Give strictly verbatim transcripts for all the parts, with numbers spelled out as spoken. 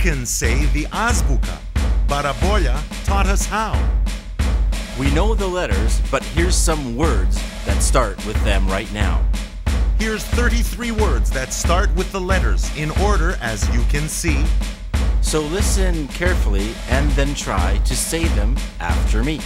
can say the azbuka. Baraboya taught us how. We know the letters, but here's some words that start with them right now. Here's thirty-three words that start with the letters in order as you can see. So listen carefully and then try to say them after me.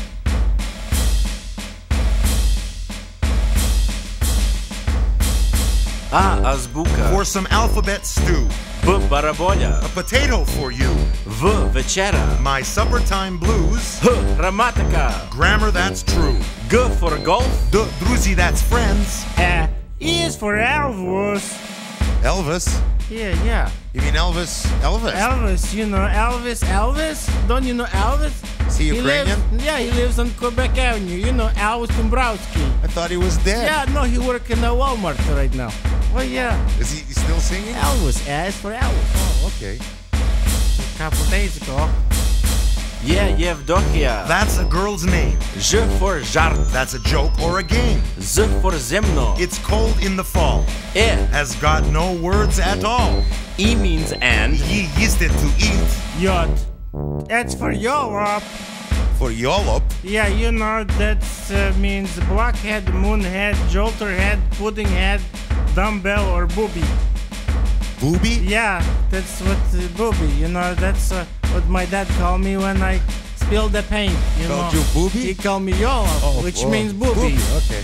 A azbuka. For some alphabet stew. B barabolia. A potato for you. V večera. My supper time blues. H grammatica. Grammar that's true. G for golf. D druzy that's friends. Uh, E is for Elvis. Elvis? Yeah, yeah. You mean Elvis? Elvis? Elvis, you know Elvis, Elvis? Don't you know Elvis? Is he Ukrainian? Lives, yeah, he lives on Quebec Avenue. You know Elvis Dombrowski. I thought he was dead. Yeah, no, he works in a Walmart right now. Well, yeah. Is he still singing? Elvis, as for Elvis. Oh, okay. A couple days ago. Yeah, Yevdokia. That's a girl's name. J for żart. That's a joke or a game. Z for zemno. It's cold in the fall. E. Has got no words at all. E means and. He used it to eat. Yacht. That's for Europe. For Yolop. Yeah, you know, that uh, means blockhead, moonhead, jolterhead, puddinghead, dumbbell, or booby. Booby? Yeah, that's what uh, booby, you know, that's uh, what my dad called me when I spilled the paint, you Called know. you booby? He called me Yolo, Oh, which oh, means booby. Okay.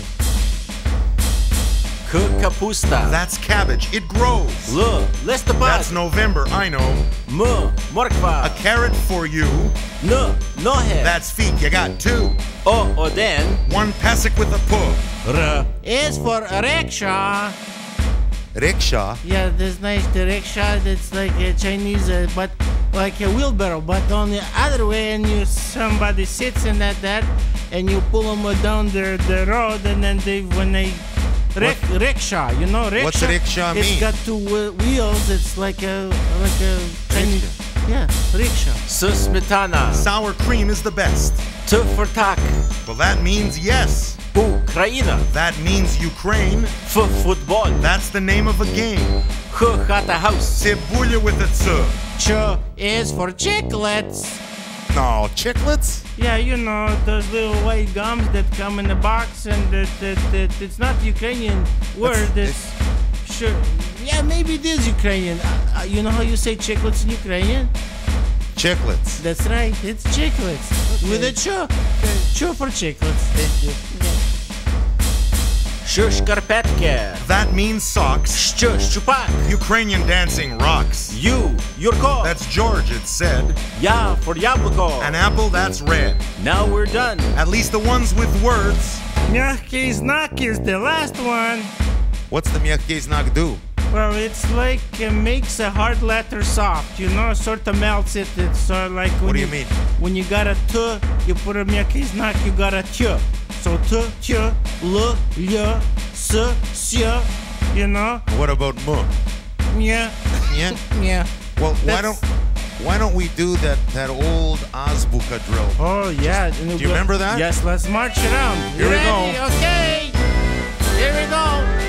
K kapusta. That's cabbage. It grows. L listopad. That's November, I know. M morkva. A carrot for you. N nohe. That's feet. You got two. O oden. One pasek with a puh. R Is for rickshaw. Rickshaw. Yeah, this nice the rickshaw that's like a Chinese, uh, but like a wheelbarrow, but on the other way, and you somebody sits in that that, and you pull them down the the road, and then they when they rick, rickshaw, you know rickshaw. What's rickshaw It's mean? got two uh, wheels. It's like a like a Chinese. Yeah, rickshaw. S smetana. Sour cream is the best. T for tak. Well, that means yes. Ukraina. That means Ukraine. F football. That's the name of a game. H chata house. Cebulia with a tsu. Ch is for chiclets. No, chiclets? Yeah, you know, those little white gums that come in a box, and that, that, that it's not Ukrainian word. It's- It's, sure. Yeah, maybe it is Ukrainian. Uh, uh, you know how you say chiclets in Ukrainian? Chiclets. That's right, it's chiclets. With a cho. Cho for chiclets. Thank you. Sh шкарпетки. That means socks. Щ щупак. Ukrainian dancing rocks. Ю Юрко. That's George, it said. Я for яблуко. An apple, that's red. Now we're done. At least the ones with words. Мягкий знак is the last one. What's the myakkei znak do? Well, it's like uh, makes a hard letter soft, you know, sort of melts it. It's sort of like when What do you mean? When you got a t, you put a мягкий знак, you got a t. So t, t, l, l, s, s, you know. What about mu? Yeah, Yeah? yeah. Well, why That's- don't why don't we do that that old azbuka drill? Oh yeah. Do you remember that? Yes. Let's march around. Here we go. Ready? Okay. Here we go.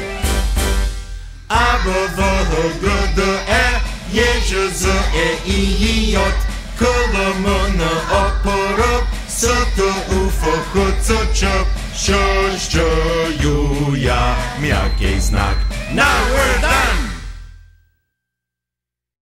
A, B, V, H, G, D, E, J, Ż, Z, E, I, J, K, L, M, N, O, P, R, S, T, U, F, H, C, Č, Š, Š, J, J, myakkei znak. Now we're